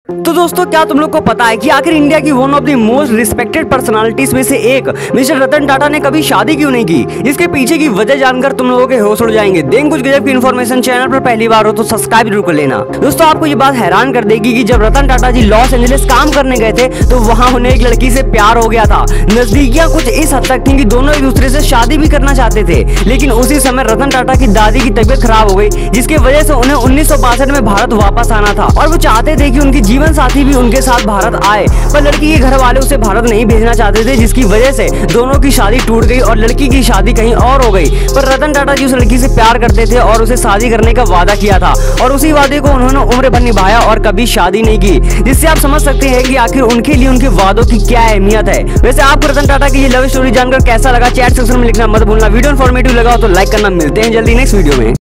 तो दोस्तों, क्या तुम लोग को पता है कि आखिर इंडिया की one of the most respected personalities में से एक मिस्टर रतन टाटा ने कभी शादी क्यों नहीं की? इसके पीछे की वजह जानकर तुम लोगों के होश उड़ जाएंगे। दें कुछ गजब की इन्फॉर्मेशन। चैनल पर पहली बार हो तो सब्सक्राइब जरूर कर लेना। दोस्तों, आपको ये बात हैरान कर देगी कि जब रतन टाटा जी लॉस एंजलिस काम करने गए थे तो वहाँ उन्हें एक लड़की से प्यार हो गया था। नजदीकियां कुछ इस हद तक थी कि दोनों एक दूसरे से शादी भी करना चाहते थे, लेकिन उसी समय रतन टाटा की दादी की तबीयत खराब हो गई, जिसकी वजह से उन्हें 1962 में भारत वापस आना था और वो चाहते थे कि उनकी जीवन साथी भी उनके साथ भारत आए, पर लड़की के घर वाले उसे भारत नहीं भेजना चाहते थे, जिसकी वजह से दोनों की शादी टूट गई और लड़की की शादी कहीं और हो गई। पर रतन टाटा जी उस लड़की से प्यार करते थे और उसे शादी करने का वादा किया था और उसी वादे को उन्होंने उम्र भर निभाया और कभी शादी नहीं की, जिससे आप समझ सकते हैं कि आखिर उनके लिए उनके वादों की क्या अहमियत है। वैसे आपको रतन टाटा की ये लव स्टोरी जानकर कैसा लगा? चैट सेक्शन में लिखना मत भूलना। वीडियो इन्फॉर्मेटिव लगा हो तो लाइक करना। मिलते हैं जल्दी नेक्स्ट वीडियो में।